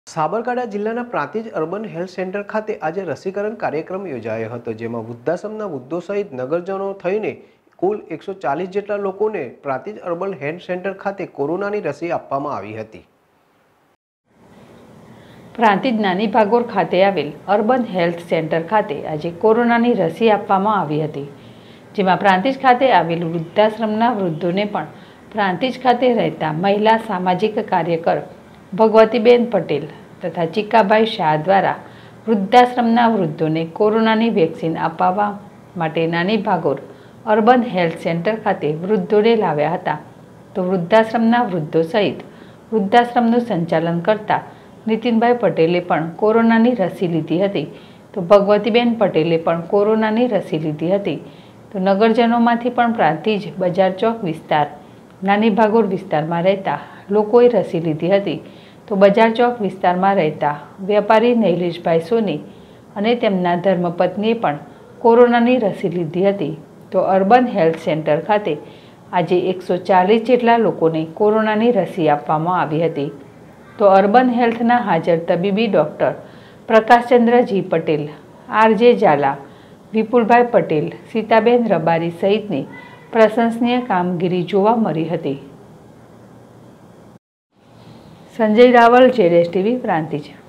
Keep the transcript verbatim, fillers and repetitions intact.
સાબરકાંઠા જિલ્લાના Prantij urban health centre ખાતે આજે રસીકરણ કાર્યક્રમ યોજાયો હતો, જેમાં વૃદ્ધાશ્રમના વૃદ્ધો સહિત નગરજનો થઈને કુલ એકસો ચાલીસ જેટલા લોકોને પ્રાંતિજ અર્બન હેલ્થ સેન્ટર ખાતે કોરોનાની રસી આપવામાં આવી હતી। પ્રાંતિજ નાની ભાગોળ ખાતે આવેલ અર્બન હેલ્થ સેન્ટર ખાતે આજે કોરોનાની રસી આપવામાં આવી હતી, જેમાં પ્રાંતિજ ખાતે આવેલ વૃદ્ધાશ્રમના વૃદ્ધોને પણ પ્રાંતિજ ખાતે રહેતા મહિલા સામાજિક કાર્યકર ભગવતીબેન પટેલ તથા ચીકાભાઈ શાહ દ્વારા વૃદ્ધાશ્રમના વૃદ્ધોને કોરોનાની વેક્સિન અપાવવા માટે નાની ભાગોળ અર્બન હેલ્થ સેન્ટર ખાતે વૃદ્ધોને લાવ્યા હતા। તો વૃદ્ધાશ્રમના વૃદ્ધો સહિત વૃદ્ધાશ્રમનું સંચાલન કરતા નીતિનભાઈ પટેલે પણ કોરોનાની રસી લીધી હતી, તો ભગવતીબેન પટેલે પણ કોરોનાની રસી લીધી હતી। તો નગરજનોમાંથી પણ પ્રાંતિજ બજાર ચોક વિસ્તાર નાની ભાગોળ વિસ્તારમાં રહેતા લોકોએ રસી લીધી હતી। તો બજાર ચોક વિસ્તારમાં રહેતા વેપારી નૈલેશભાઈ સોની અને તેમના ધર્મપત્નીએ પણ કોરોનાની રસી લીધી હતી। તો અર્બન હેલ્થ સેન્ટર ખાતે આજે એકસો ચાલીસ જેટલા લોકોને કોરોનાની રસી આપવામાં આવી હતી। તો અર્બન હેલ્થના હાજર તબીબી doctor Prakashchandra G Patel, RJ Jhala, Vipulbhai Patel, Sitaben Rabari સહિતની પ્રશંસનીય કામગીરી જોવા મળી હતી। સંજય રાવલ, જેડેશ ટીવી, પ્રાંતિજ।